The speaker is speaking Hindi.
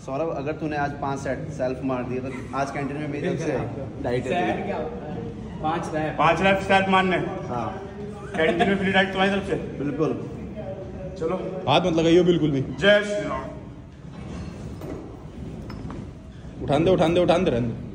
सौरभ, अगर तूने आज 5 सेट सेल्फ मार दिए तो आज कैंटीन में मेरी तरफ से डाइट है। 5 रैप सेल्फ मारने। हाँ, कैंटीन में फ्री डाइट तुम्हारी तरफ से। बिल्कुल। चलो हाथ मत लगाइयो बिल्कुल भी। जय श्री राम। उठान दे रहने दे।